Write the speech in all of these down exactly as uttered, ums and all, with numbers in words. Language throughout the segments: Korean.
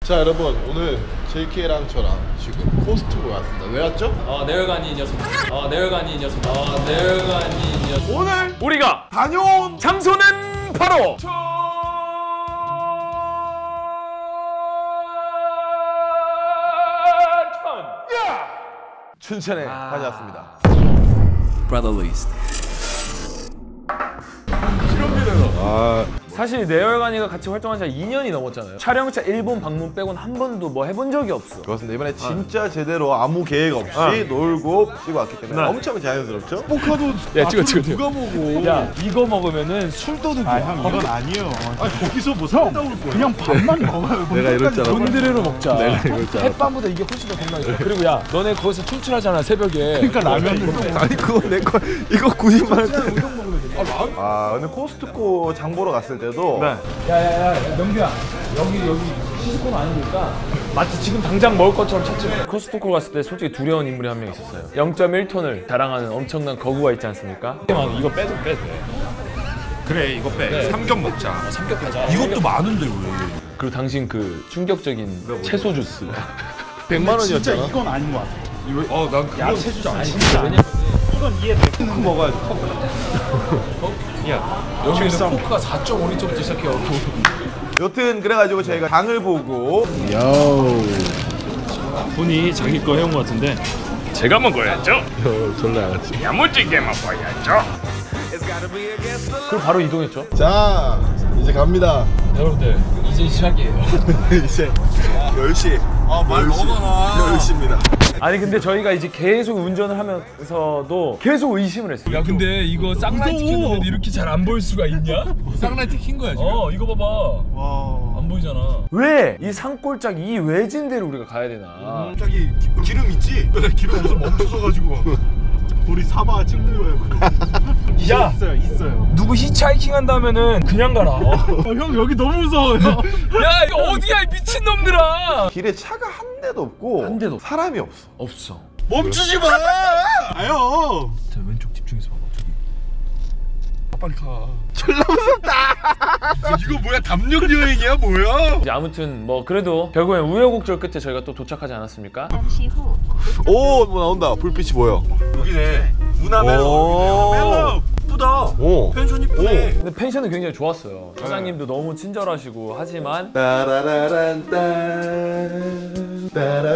자 여러분, 오늘 제이케이랑 저랑 지금 코스트코에 왔습니다. 왜 왔죠? 아 내열간이 이 녀석. 아 내열간이 이 녀석. 아 내열간이 이 녀석. 오늘 우리가 다녀온 장소는 바로 춘천에 아... 다녀왔습니다. 브라더리스트. 아, 사실 내열간이가 같이 활동한 지 이 년이 넘었잖아요. 촬영차 일본 방문 빼곤 한 번도 뭐 해본 적이 없어. 그렇습니다. 이번에 진짜 제대로 아무 계획 없이 어. 놀고 쉬고 왔기 때문에 네. 엄청 자연스럽죠? 포카도 야 찍어 찍어 누가 먹어? 야 이거 먹으면은 술도둑이야. 아 형 이건 아니에요. 아 거기서 뭐 사다 올 거야? 그냥 밥만 먹어요. 내가 이랬잖아. 돈드레로 먹자. 내가 이랬잖아. 햇밤보다 이게 훨씬 더 건강해. 그리고 야 너네 거기서 출출하잖아 새벽에. 그러니까 라면을 아니 그거 내 거 이거 구십만 원. 아 오늘 코스트코 장 보러 갔을 때도 네. 야야야 명규야 여기 여기 시스코는 아니니까 마치 지금 당장 먹을 것처럼 찾지 마. 코스트코 갔을 때 솔직히 두려운 인물이 한 명 있었어요. 영 점 일 톤을 자랑하는 엄청난 거구가 있지 않습니까? 이거 빼도 빼도 돼. 그래 이거 빼. 네. 삼겹 먹자. 어, 삼겹 하자. 이것도 많은데 왜? 그리고 당신 그 충격적인 채소 주스 백만 진짜 원이었잖아. 이건 아닌 것 같아. 이거 어난 야채 주스 아니 진짜 왜냐면 이건 이해돼. 크 먹어야지. 야 여기는 포크가 사 점 오 리터부터 시작해요. 여튼 그래가지고 저희가 장을 보고 분이 자기 거 해온 것 같은데. 제가 먹어야죠. 졸라 양아치. 야무지게 먹어야죠. 그리고 바로 이동했죠. 자 이제 갑니다. 여러분들 이제 시작이에요. 이제 열 시. 아말 너무 많아. 열 시입니다. 아니 근데 저희가 이제 계속 운전을 하면서도 계속 의심을 했어요. 야 근데 이거 쌍라이트 켰는데 이렇게 잘 안 보일 수가 있냐? 쌍라이트 킨 거야 지금. 어 이거 봐봐. 와. 안 보이잖아. 왜 이 산골짜기 이 외진 데를 우리가 가야 되나? 저기 기름 있지? 기름 없어 멈춰서가지고. 우리 사바 찍는 거예요. 야 있어요 있어요. 누구 히치하이킹 한다면은 그냥 가라. 어. 어, 형 여기 너무 무서워요. 야 이거 어디야 이 미친 놈들아. 길에 차가 한 대도 없고 한 대도 사람이 없어. 없어. 멈추지 마. 아요. 자 왼쪽 집중해서 봐봐. 저기. 빨리 가. 졸라 무섭다. 이거 뭐야 담력 여행이야 뭐야? 이제 아무튼 뭐 그래도 결국엔 우여곡절 끝에 저희가 또 도착하지 않았습니까? 잠시 후 오, 뭐 나온다. 불빛이 보여. 여기네. 문화 오. 멜로. 멜로. 이쁘다. 오. 펜션 이쁘네. 근데 펜션은 굉장히 좋았어요. 사장님도 너무 친절하시고 하지만 따라라란 딴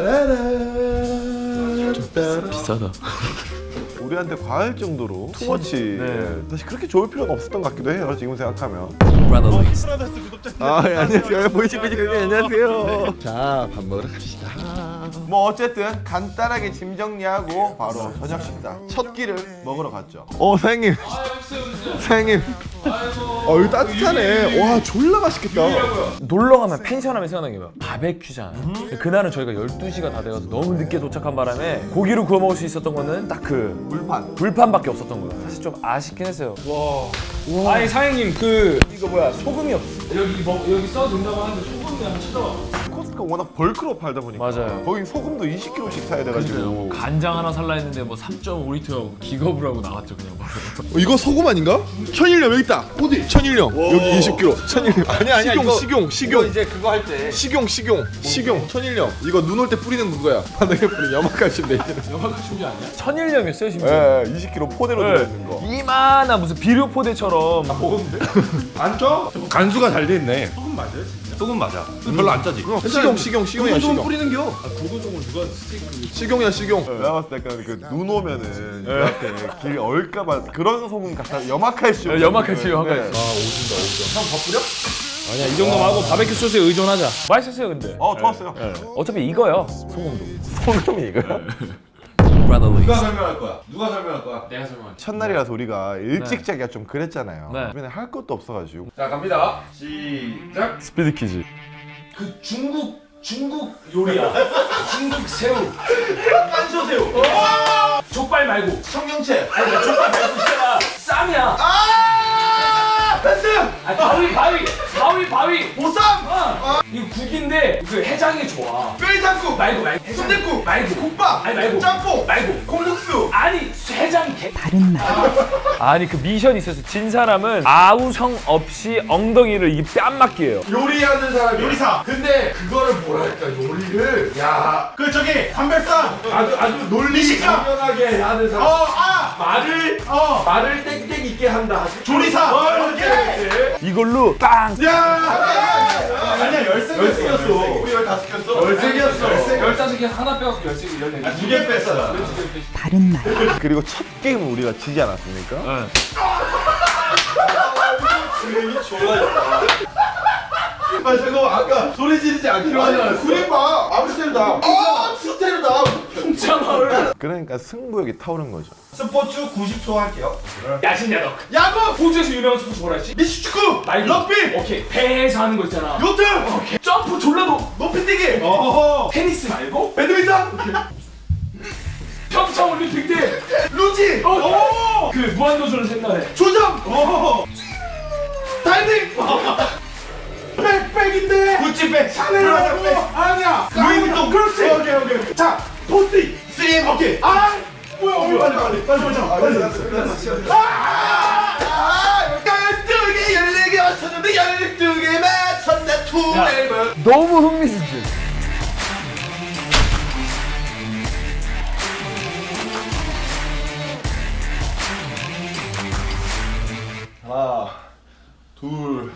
따라라란 따라. 비싸다. 우리한테 과할 정도로 투머치. 네. 사실 그렇게 좋을 필요가 없었던 것 같기도 해요. 지금 생각하면. 프라다스 구독자. 아, 예, 안녕하세요. 보이지 보이지 보이지 안녕하세요. 자, 밥 먹으러 갑시다. 뭐 어쨌든 간단하게 짐 정리하고 바로 저녁 식사 첫 끼를 먹으러 갔죠. 어, 사장님. 사장님. 어, 여기 따뜻하네. 와, 졸라 맛있겠다. 놀러 가면 펜션 하면 생각나는 게 뭐야? 바베큐잖아. 근데 그날은 저희가 열두 시가 다 돼가서 너무 늦게 도착한 바람에 고기로 구워 먹을 수 있었던 거는 딱 그 불판. 불판밖에 없었던 거예요. 사실 좀 아쉽긴 했어요. 와. 아니 사장님 그 이거 뭐야 소금이 없어. 여기 뭐 여기 써도 된다고 하는데 소금이 한번 찾아봐. 코스트코가 워낙 벌크로 팔다 보니까 맞아요. 거기 소금도 이십 킬로그램씩 사야 돼가지고. 간장 하나 살라 했는데 뭐 삼 점 오 리터 기겁을 하고 나왔죠 그냥. 어, 이거 소금 아닌가? 천일염 여기 있다. 어디? 천일염 여기 이십 킬로그램. 천일염. 아니야 아니야. 식용 이거- 식용 식용. 이제 그거 할 때. 식용 식용 식용 천일염. 이거 눈 올 때 뿌리는 그거야. 바닥에 뿌리는 염화칼슘 내지는. 염화칼슘이 아니야? 천일염이었어요 심지어. 예, 이십 킬로그램 포대로 네. 들어있는 거. 이만한 무슨 비료 포대처럼. 안 쪄? 간수가 잘 돼 있네. 소금 맞아요 진짜? 소금 맞아. 별로 안 짜지. 식용 식용 식용이야 소금 식용. 뿌리는겨. 식용이야 식용. 내가 봤을 때 약간 그눈 오면은 그 앞에 길 얼까봐 그런 소금 같아. 염화칼슘. 네, 염화칼슘, 염화칼슘. 아니야 이 정도만 하고 바베큐 소스에 의존하자. 맛있었어요 근데. 어 좋았어요. 어차피 이거요 소금도. 소금이 이거야. 누가 설명할 거야? 누가 설명할 거야? 내가 설명. 첫날이라서 우리가 일찍 네. 자기가 좀 그랬잖아요. 네. 주변에 할 것도 없어가지고. 자 갑니다. 시작. 스피드 퀴즈. 그 중국 중국 요리야. 중국 새우. 깐쇼새우. 족발 말고. 청경채. 아니 족발 말고 있잖아. 쌈이야. 펜스! 아, 바위 바위 바위 바위. 보쌈! 어. 이거 국인데 그 해장이 좋아. 뼈해장국! 말고 말고. 순댓국! 말고. 국밥! 아니 말고. 짬뽕! 말고. 콩국수! 아니 해장 개. 바른 말. 아니 그 미션이 있었어. 진 사람은 아우성 없이 엉덩이를 이 뺨 맞기예요. 요리하는 사람이 요리사. 근데 그거를 뭐랄까 요리를 야 그 저기 담배상. 아주 아주 논리 미식가. 정연하게 하는 사람. 어, 아. 말을 어. 말을 땡땡 있게 한다. 조리사. 어, 오케이. 이걸로 빵. 야. 아니야 열세 개 열세였어. 우리 열다섯 개였어. 열세 개였어. 열다섯 개 하나 빼갖고 열세 개 열네 개. 두 개 뺐어. 바른 말. 그리고 첫 게임 우리가 지지 않았습니까? 네. 아 저거 아까 소리 지르지 않기로 하잖아. 그림 봐. 아무스테르다. 아 스테르다. 풍차마을. 그러니까 승부욕이 타오른 거죠. 스포츠 구십 초 할게요. 야신야덕. 야구. 호주에서 유명한 스포츠 뭐라 했지? 미식축구. 말고. 럭비. 오케이. 배에서 하는 거 있잖아. 요트. 오케이. 점프 졸라도. 높이뛰기. 어허. 테니스 말고. 배드민턴. 평창 올림픽 때. 루지. 어. 그 무한도전을 생각해. 조정. 어허. 다이빙. 백백인데. 구찌백. 샤넬 말고. 아니야. 루이비통. 그렇지. 오케이 오케이. 자 포스트. 쓰임. 오케이. 아. 뭐야 오늘 빨리 빨리 빨리 빨리 빨리. 아. 열두 개 열네 개 맞췄는데 열두 개 맞췄네. 투. 너무 흥미진진. 하나, 둘.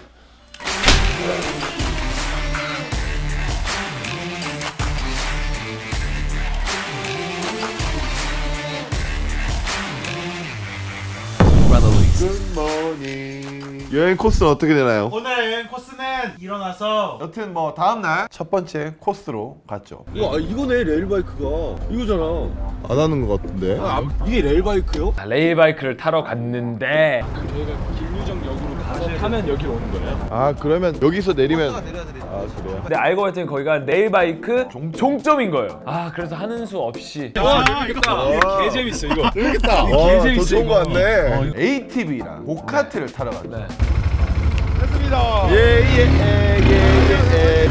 굿모닝. 여행 코스는 어떻게 되나요? 오늘 여행 코스는 일어나서 여튼 뭐 다음날 첫 번째 코스로 갔죠. 와 이거네 레일바이크가 이거잖아. 안 하는 것 같은데. 아, 이게 레일바이크요? 아, 레일바이크를 타러 갔는데 저희가 길류정역으로 가서 타면 여기로 오는 거예요. 아 그러면 여기서 내리면 아 그래요? 근데 알고 봤더니 거기가 레일바이크 종점인 거예요. 아 그래서 하는 수 없이 와 재밌겠다. 개 재밌어 이거. 재밌겠다. 개 어, 재밌어, 더 좋은 이거. 거 같네. 에이티비랑 고카트를 타러 갔죠. 네. 됐습니다. 예예예예.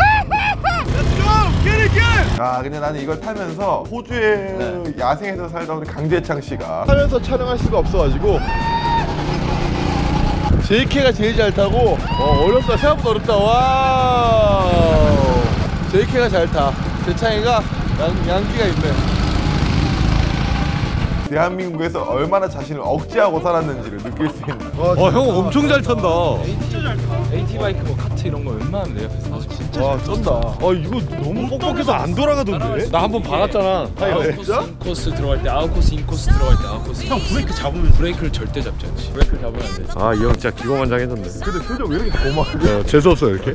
아 근데 나는 이걸 타면서 호주의 네. 야생에서 살다 우리 강재창 씨가 타면서 촬영할 수가 없어가지고 제이케이가 제일 잘 타고 어, 어렵다. 생각보다 어렵다. 와우. 제이케이가 잘 타. 재창이가 양, 양기가 있네. 대한민국에서 얼마나 자신을 억제하고 살았는지를 느낄 수 있는. 어 형 엄청 잘 탄다. 에이티 바이크 뭐 카트 이런 거 웬만하면 내 옆에서 사실 진짜 와 쩐다. 아 이거 너무 뻑뻑해서 안 돌아가던데. 나 한번 박았잖아. 아웃코스 인코스 들어갈 때 아웃코스 인코스 들어갈 때 아웃코스. 형 브레이크 잡으면 브레이크를 절대 잡지 않지. 브레이크를 잡으면 안 돼. 아 이 형 진짜 기고만장해졌네. 근데 표정 왜 이렇게 고마워? 어, 재수 없어 이렇게.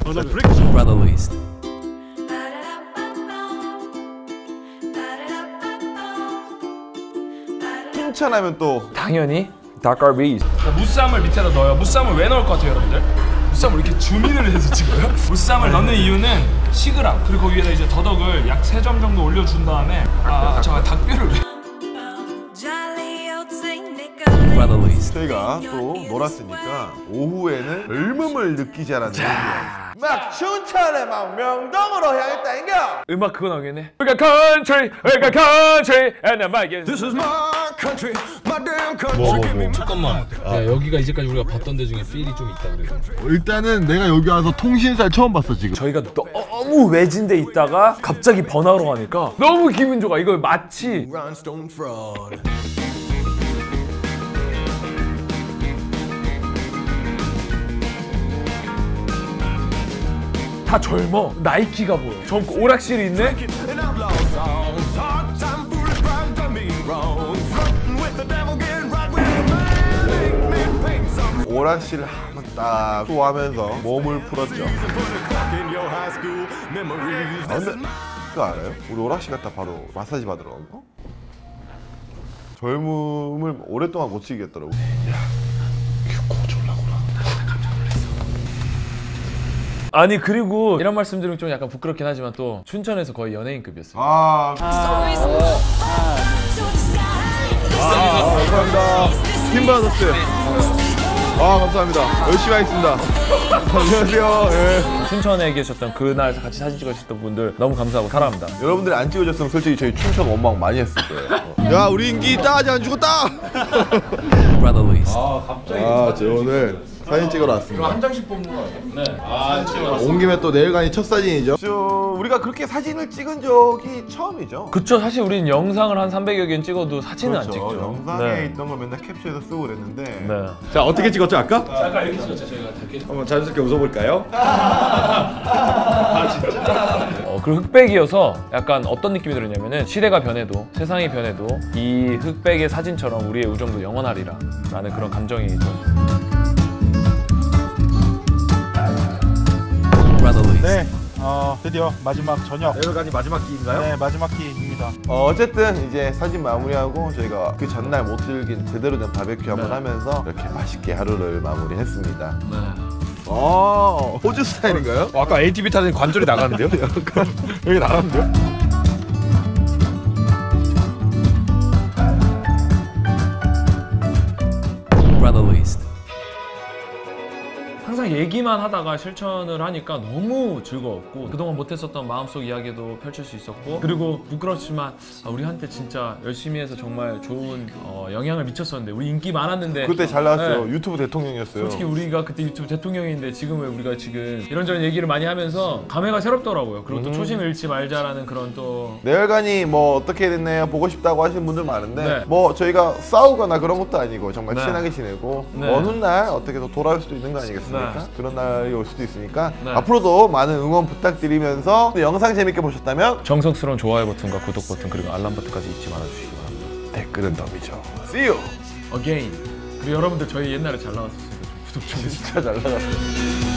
칭찬하면 또 당연히 닭갈비. 무쌈을 밑에다 넣어요. 무쌈을 왜 넣을 것 같아요, 여러분들? 무쌈을 이렇게 주민을 해서 찍어요? 무쌈을 넣는 이유는 식으랑 그리고 그 위에다 이제 더덕을 약 세 점 정도 올려준 다음에 아 잠깐 닭뼈를 왜? 저희가 또 놀았으니까 오후에는 젊음을 느끼지 않았는지 막 춘천에 막 명동으로 향해 땡겨. 음악 그거 나오겠네. We got country, we got country, and I'm like This is my country, my damn 뭐, country. 뭐, 뭐. 잠깐만. 야 여기가 이제까지 우리가 봤던 데 중에 필이 좀 있다 그래. 일단은 내가 여기 와서 통신사를 처음 봤어 지금. 저희가 너무 외진 데 있다가 갑자기 번화로 가니까 너무 기분 좋아. 이거 마치 Rhinestone fraud. 다 젊어. 나이키가 보여. 젊고 오락실이 있네. And I've lost songs. Hard time, foolish crime, done me wrong. Flirting with the devil, getting right with the man. Make me paint some. 오락실 한번 딱 소화하면서 몸을 풀었죠. Put a clock in your high school memories. 아, 근데 그거 알아요? 우리 오락실 갔다 바로 마사지 받으러 간 거? 젊음을 오랫동안 못 치겠더라고. 아니 그리고 이런 말씀드리면 좀 약간 부끄럽긴 하지만 또 춘천에서 거의 연예인급이었어요. 아, 감사합니다. 힘 받았어요. 아 감사합니다. 열심히 하겠습니다. 안녕하세요. 예. 춘천에 계셨던 그날 같이 사진 찍으셨던 분들 너무 감사하고 사랑합니다. 여러분들이 안 찍어줬으면 솔직히 저희 춘천 원망 많이 했을 거예요. 야 우리 인기 있다 아직 안 죽었다. 아, 저 오늘 사진 찍으러 왔습니다. 한 장씩 뽑는 거 아니에요? 네. 아, 온 김에 또 내일간이 첫 사진이죠. 저 우리가 그렇게 사진을 찍은 적이 처음이죠. 그쵸. 사실 우리는 영상을 한 삼백여 개는 찍어도 사진은 안 그렇죠. 찍죠. 영상에 네. 있던 거 맨날 캡처해서 쓰고 그랬는데. 네. 자 어떻게 찍었죠 아까? 아까 이렇게 찍었죠 저희가 이렇게. 한번 자연스럽게 웃어볼까요? 어, 그리고 흑백이어서 약간 어떤 느낌이 들었냐면은 시대가 변해도 세상이 변해도 이 흑백의 사진처럼 우리의 우정도 영원하리라 라는 그런 감정이 좀. 네, 어, 드디어 마지막 저녁. 내일간이 마지막 끼인가요? 네, 마지막 끼입니다. 어, 어쨌든 이제 사진 마무리하고 저희가 그 전날 못 즐긴 제대로 된 바베큐 한번 하면서 이렇게 맛있게 하루를 마무리했습니다. 네. 어, 호주 스타일인가요? 어, 아까 에이티비 타는 관절이 나가는데요? 여기 나가는데요? 항상 얘기만 하다가 실천을 하니까 너무 즐거웠고 그동안 못했었던 마음속 이야기도 펼칠 수 있었고 그리고 부끄럽지만 아, 우리한테 진짜 열심히 해서 정말 좋은 어, 영향을 미쳤었는데 우리 인기 많았는데 그때 잘 나왔어요. 네. 유튜브 대통령이었어요. 솔직히 우리가 그때 유튜브 대통령인데 지금 왜 우리가 지금 이런저런 얘기를 많이 하면서 감회가 새롭더라고요. 그리고 또 음. 초심을 잃지 말자라는 그런 또 내열간이 뭐 어떻게 됐네요 보고 싶다고 하시는 분들 많은데 네. 뭐 저희가 싸우거나 그런 것도 아니고 정말 네. 친하게 지내고 네. 어느 날 어떻게 더 돌아올 수도 있는 거 아니겠습니까? 네. 그런 날이 올 수도 있으니까 네. 앞으로도 많은 응원 부탁드리면서 영상 재밌게 보셨다면 정성스러운 좋아요 버튼과 구독 버튼 그리고 알람 버튼까지 잊지 말아주시기 바랍니다. 댓글은 덤이죠. See you! Again. 그리고 여러분들 저희 옛날에 잘 나왔었으니까 좀 구독 좀 해주세요. 진짜 잘 나갔어요.